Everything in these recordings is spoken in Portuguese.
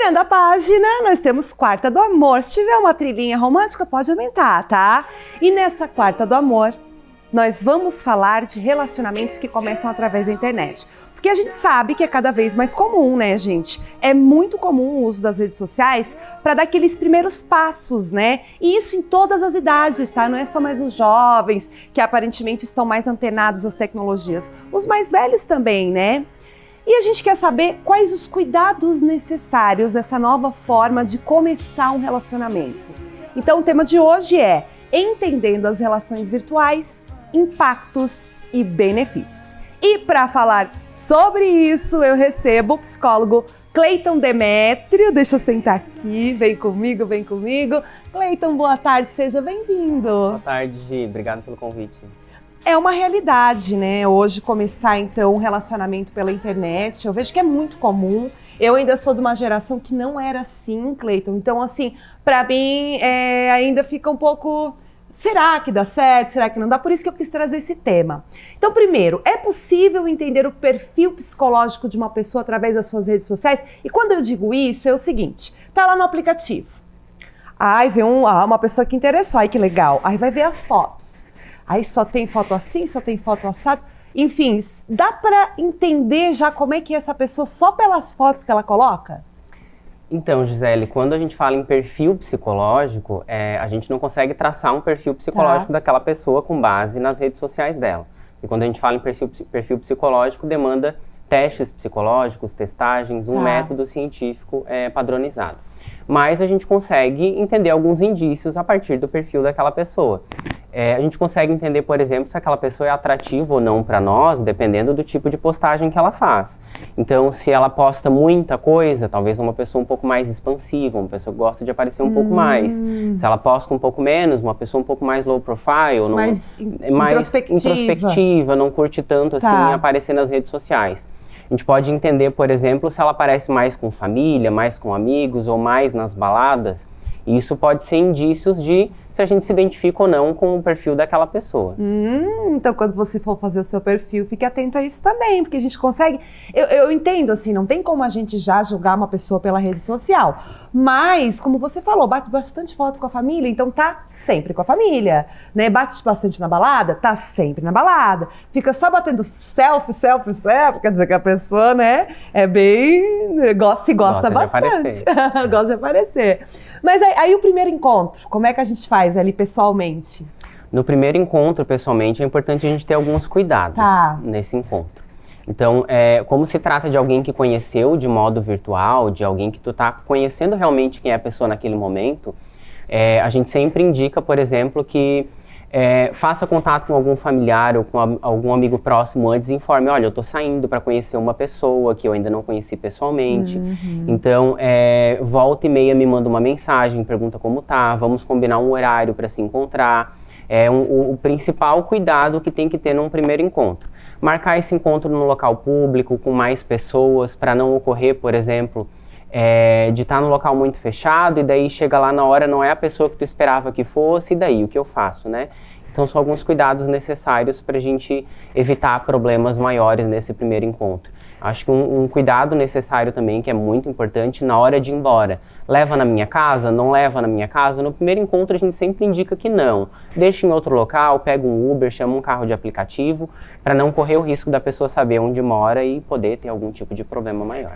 Virando a página, nós temos Quarta do Amor. Se tiver uma trilhinha romântica, pode aumentar, tá? E nessa Quarta do Amor, nós vamos falar de relacionamentos que começam através da internet. Porque a gente sabe que é cada vez mais comum, né, gente? É muito comum o uso das redes sociais para dar aqueles primeiros passos, né? E isso em todas as idades, tá? Não é só mais os jovens que aparentemente estão mais antenados às tecnologias. Os mais velhos também, né? E a gente quer saber quais os cuidados necessários dessa nova forma de começar um relacionamento. Então o tema de hoje é Entendendo as Relações Virtuais, Impactos e Benefícios. E para falar sobre isso, eu recebo o psicólogo Cleiton Demétrio. Deixa eu sentar aqui, vem comigo, vem comigo. Cleiton, boa tarde, seja bem-vindo. Boa tarde, Gi. Obrigado pelo convite. É uma realidade, né? Hoje começar, então, um relacionamento pela internet. Eu vejo que é muito comum. Eu ainda sou de uma geração que não era assim, Cleiton. Então, assim, para mim, ainda fica um pouco... Será que dá certo? Será que não dá? Por isso que eu quis trazer esse tema. Então, primeiro, é possível entender o perfil psicológico de uma pessoa através das suas redes sociais? E quando eu digo isso, é o seguinte, tá lá no aplicativo. Aí vê uma pessoa que interessou, ai que legal. Aí vai ver as fotos. Aí só tem foto assim, só tem foto assado. Enfim, dá pra entender já como é que é essa pessoa só pelas fotos que ela coloca? Então, Gisele, quando a gente fala em perfil psicológico, a gente não consegue traçar um perfil psicológico daquela pessoa com base nas redes sociais dela. E quando a gente fala em perfil psicológico, demanda testes psicológicos, testagens, um método científico padronizado. Mas a gente consegue entender alguns indícios a partir do perfil daquela pessoa. A gente consegue entender, por exemplo, se aquela pessoa é atrativa ou não para nós, dependendo do tipo de postagem que ela faz. Então, se ela posta muita coisa, talvez uma pessoa um pouco mais expansiva, uma pessoa que gosta de aparecer um pouco mais. Se ela posta um pouco menos, uma pessoa um pouco mais low profile, mais introspectiva, não curte tanto assim aparecer nas redes sociais. A gente pode entender, por exemplo, se ela aparece mais com família, mais com amigos ou mais nas baladas. E isso pode ser indícios de se a gente se identifica ou não com o perfil daquela pessoa. Então, quando você for fazer o seu perfil, fique atento a isso também, porque a gente consegue... Eu entendo, assim, não tem como a gente já julgar uma pessoa pela rede social, mas, como você falou, bate bastante foto com a família, então tá sempre com a família, né? Bate bastante na balada, tá sempre na balada. Fica só batendo selfie, quer dizer que a pessoa, né, é bem... gosta bastante. Gosta de aparecer. Mas aí o primeiro encontro, como é que a gente faz ali pessoalmente? No primeiro encontro, pessoalmente, é importante a gente ter alguns cuidados nesse encontro. Então, como se trata de alguém que conheceu de modo virtual, de alguém que tu tá conhecendo realmente quem é a pessoa naquele momento, a gente sempre indica, por exemplo, que faça contato com algum familiar ou com algum amigo próximo antes e informe, olha, eu tô saindo para conhecer uma pessoa que eu ainda não conheci pessoalmente. Então, volta e meia me manda uma mensagem, pergunta como tá, vamos combinar um horário para se encontrar. O principal cuidado que tem que ter num primeiro encontro. Marcar esse encontro num local público, com mais pessoas, para não ocorrer, por exemplo, de estar num local muito fechado e daí chega lá na hora, não é a pessoa que tu esperava que fosse, e daí o que eu faço, né? Então são alguns cuidados necessários para a gente evitar problemas maiores nesse primeiro encontro. Acho que um cuidado necessário também, que é muito importante, na hora de ir embora. Leva na minha casa? Não leva na minha casa? No primeiro encontro a gente sempre indica que não. Deixa em outro local, pega um Uber, chama um carro de aplicativo, para não correr o risco da pessoa saber onde mora e poder ter algum tipo de problema maior.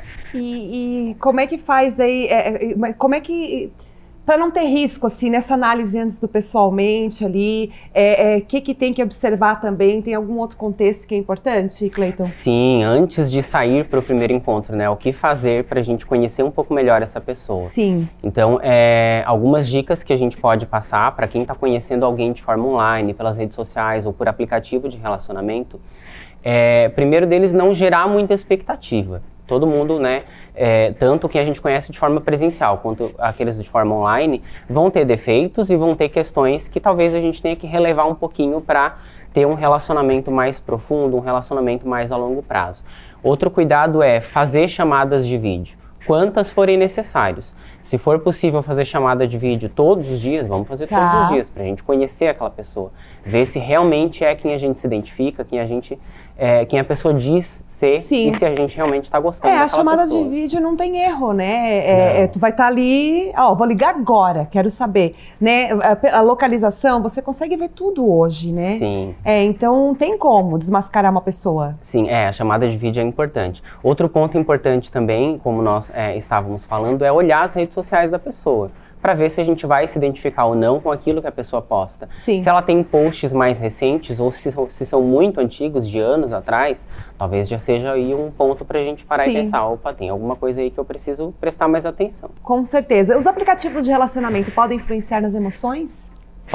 E como é que faz aí, como é que... Para não ter risco, assim, nessa análise antes do pessoalmente ali, que tem que observar também? Tem algum outro contexto que é importante, Cleiton? Sim, antes de sair para o primeiro encontro, né? O que fazer para a gente conhecer um pouco melhor essa pessoa. Sim. Então, algumas dicas que a gente pode passar para quem está conhecendo alguém de forma online, pelas redes sociais ou por aplicativo de relacionamento. Primeiro deles, não gerar muita expectativa. Todo mundo, né, tanto quem a gente conhece de forma presencial quanto aqueles de forma online, vão ter defeitos e vão ter questões que talvez a gente tenha que relevar um pouquinho para ter um relacionamento mais profundo, um relacionamento mais a longo prazo. Outro cuidado é fazer chamadas de vídeo, quantas forem necessários. Se for possível fazer chamada de vídeo todos os dias, vamos fazer todos os dias, para a gente conhecer aquela pessoa, ver se realmente é quem a gente se identifica, quem a gente quem a pessoa diz ser Sim. e se a gente realmente está gostando daquela pessoa. A chamada de vídeo não tem erro, né? Tu vai estar ali, vou ligar agora, quero saber, né? A localização, você consegue ver tudo hoje, né? Sim. Então tem como desmascarar uma pessoa. Sim, a chamada de vídeo é importante. Outro ponto importante também, como nós estávamos falando, é olhar as redes sociais da pessoa, para ver se a gente vai se identificar ou não com aquilo que a pessoa posta. Sim. Se ela tem posts mais recentes ou se são muito antigos, de anos atrás, talvez já seja aí um ponto pra gente parar e pensar, opa, tem alguma coisa aí que eu preciso prestar mais atenção. Com certeza. Os aplicativos de relacionamento podem influenciar nas emoções?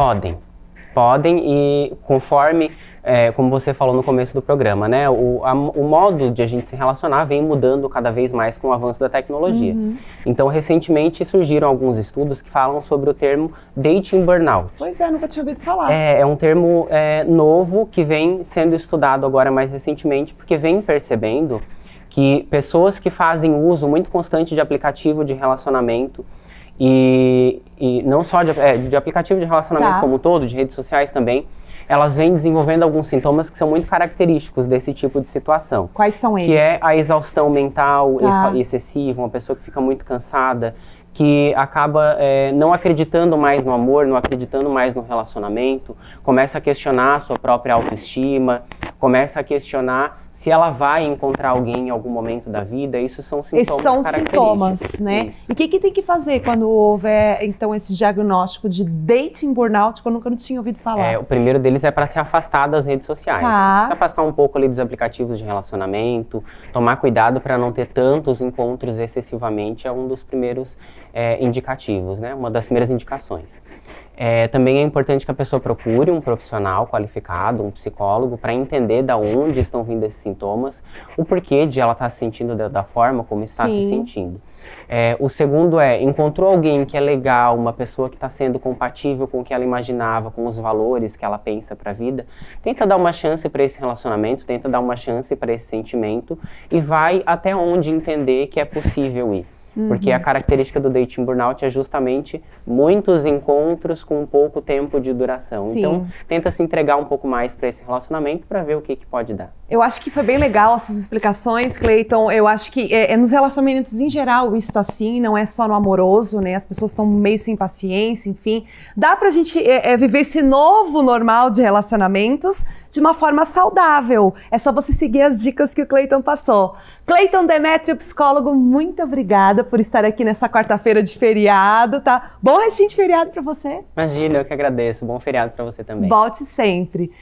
Podem e conforme, como você falou no começo do programa, né, o modo de a gente se relacionar vem mudando cada vez mais com o avanço da tecnologia. Então, recentemente surgiram alguns estudos que falam sobre o termo dating burnout. Pois é, nunca tinha ouvido falar. É um termo novo que vem sendo estudado agora mais recentemente, porque vem percebendo que pessoas que fazem uso muito constante de aplicativo de relacionamento e não só de aplicativo de relacionamento como um todo, de redes sociais também, elas vêm desenvolvendo alguns sintomas que são muito característicos desse tipo de situação. Quais são eles? Que é a exaustão mental excessiva, uma pessoa que fica muito cansada, que acaba não acreditando mais no amor, não acreditando mais no relacionamento, começa a questionar a sua própria autoestima, começa a questionar se ela vai encontrar alguém em algum momento da vida. Isso são sintomas característicos. Esses são sintomas, né? Isso. E o que tem que fazer quando houver, então, esse diagnóstico de dating burnout, que eu nunca não tinha ouvido falar? O primeiro deles é para se afastar das redes sociais. Se afastar um pouco ali dos aplicativos de relacionamento, tomar cuidado para não ter tantos encontros excessivamente, é um dos primeiros indicativos, né? Uma das primeiras indicações. Também é importante que a pessoa procure um profissional qualificado, um psicólogo, para entender de onde estão vindo esses sintomas, o porquê de ela estar se sentindo da forma como está se sentindo. O segundo encontrou alguém que é legal, uma pessoa que está sendo compatível com o que ela imaginava, com os valores que ela pensa para a vida, tenta dar uma chance para esse relacionamento, tenta dar uma chance para esse sentimento e vai até onde entender que é possível ir. Porque a característica do dating burnout é justamente muitos encontros com pouco tempo de duração. Então, tenta se entregar um pouco mais para esse relacionamento para ver o que pode dar. Eu acho que foi bem legal essas explicações, Cleiton. Eu acho que nos relacionamentos em geral isso assim, não é só no amoroso, né? As pessoas estão meio sem paciência, enfim. Dá pra gente viver esse novo normal de relacionamentos de uma forma saudável. É só você seguir as dicas que o Cleiton passou. Cleiton Demétrio, psicólogo, muito obrigada por estar aqui nessa quarta-feira de feriado, tá? Bom restinho de feriado pra você. Imagina, eu que agradeço. Bom feriado pra você também. Volte sempre.